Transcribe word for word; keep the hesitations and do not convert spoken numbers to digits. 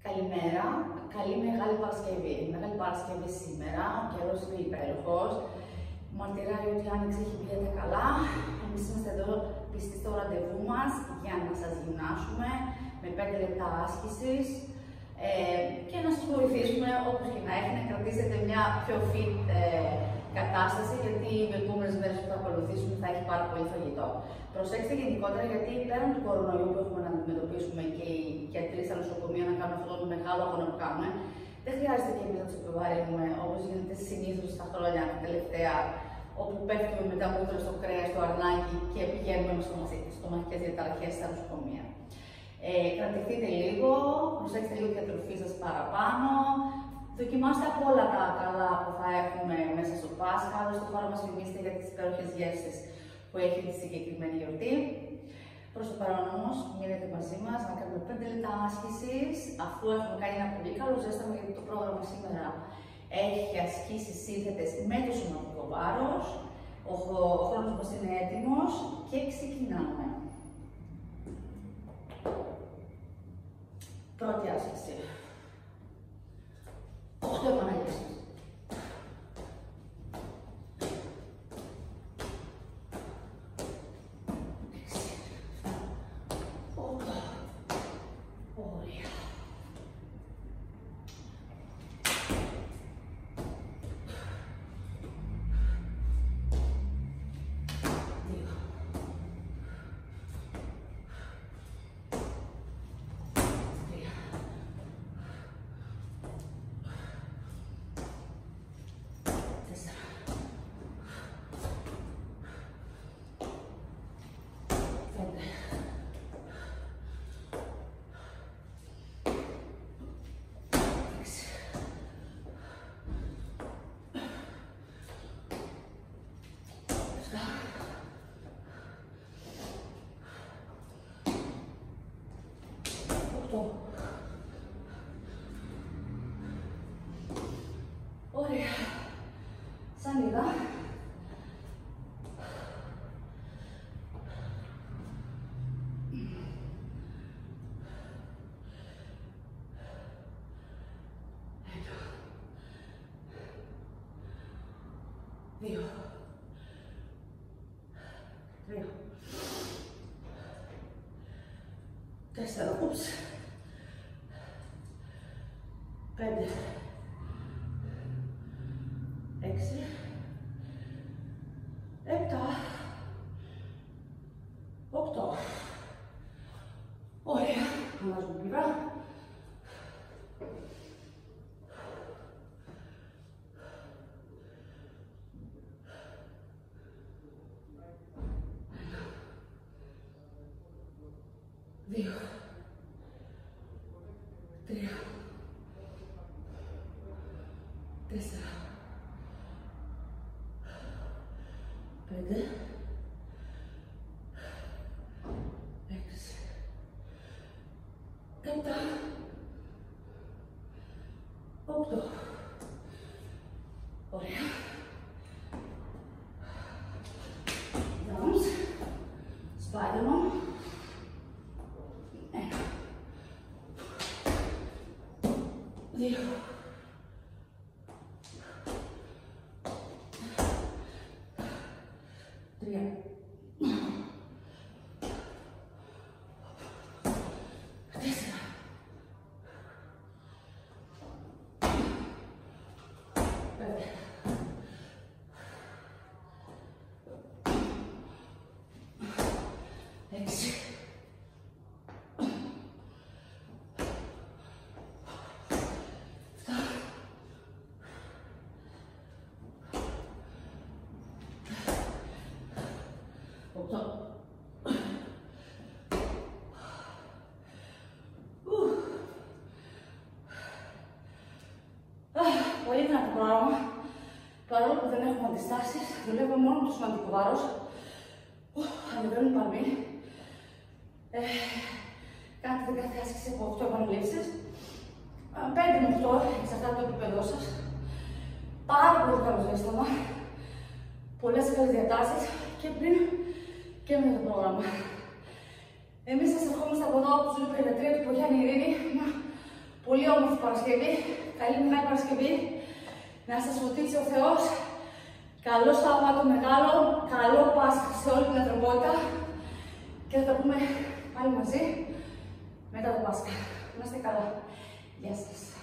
Καλημέρα, καλή Μεγάλη Παρασκευή. Η Μεγάλη Παρασκευή σήμερα, ο καιρός είναι υπέροχος. Μαρτυράει ότι η άνοιξη έχει πηγαίνει καλά. Εμείς είμαστε εδώ πιστοί στο ραντεβού μας για να σας γυμνάσουμε με πέντε λεπτά άσκησης ε, και να σας βοηθήσουμε όπως και να έχει να κρατήσετε μια πιο fit ε, κατάσταση, γιατί οι επόμενες μέρες που θα ακολουθήσουν θα έχει πάρα πολύ φαγητό. Προσέξτε γενικότερα, γιατί πέραν του κορονοϊού που έχουμε να αντιμετωπίσουμε και οι γιατροί στα νοσοκομεία να κάνουν αυτόν τον μεγάλο αγώνα που κάνουμε, δεν χρειάζεται και εμείς να τους επιβαρύνουμε όπως γίνεται συνήθως στα χρόνια τελευταία, όπου πέφτουμε με τα μούτρα στο κρέας, στο αρνάκι και πηγαίνουμε με στομαχικές διαταραχές στα νοσοκομεία. Ε, κρατηθείτε λίγο, προσέξτε λίγο τη διατροφή σας παραπάνω. Δοκιμάστε από όλα τα καλά που θα έχουμε μέσα στο Πάσχα. Δώστε φορά μας φημίστε για τις υπέροχες γεύσεις που έχει τη συγκεκριμένη γιορτή. Προς το παρόν όμως, μείνετε μαζί μας να κάνουμε πέντε λεπτά άσκησης, αφού έχουμε κάνει ένα πολύ καλό ζέσταμα, γιατί το πρόγραμμα σήμερα έχει ασκήσεις σύνθετες με το σωματικό βάρος. Ο, ο χρόνος μας είναι έτοιμος και ξεκινάμε. Πρώτη άσκηση. οκτώ επαναλήψεις. Ωραία. Σαν είδα. Δύο. Τρία. Τέσσερα. Ούψ. Πέντε. Έξι. Επτά. Οκτώ. Ωραία. Αλλάζουμε πλευρά. Δύο. Τρία. Τέσσερα. Πέντε. Έξι. Επτά. Οκτώ. Ωραία. Downs. Spider-Man. Ένα. Δύο. Τρία. Τέσσερα. Πέντε. Έξι. Οκτώ. Πολύ δυνατό πρόγραμμα. Παρόλο που δεν έχουμε αντιστάσεις, δουλεύουμε μόνο το σωματικό βάρος. Ανεβαίνουν παλμοί. Ε, κάντε την κάθε άσκηση από οκτώ επαναλήψεις. πέντε με οκτώ, εξαρτάται το επίπεδό σας. Πάρα πολύ καλό ζέσταμα. Πολλές καλές διατάσεις και πριν και με το πρόγραμμα. Εμείς σας ευχόμαστε από εδώ από τους Λούπια του Πογιάννη Ειρήνη μια πολύ όμορφη Παρασκευή, καλή Μεγάλη Παρασκευή, να σας φωτίσει ο Θεός. Καλό Σάββατο μεγάλο, καλό Πάσχα σε όλη την ανθρωπότητα και θα τα πούμε πάλι μαζί μετά το Πάσχα. Να είστε καλά. Γεια σας.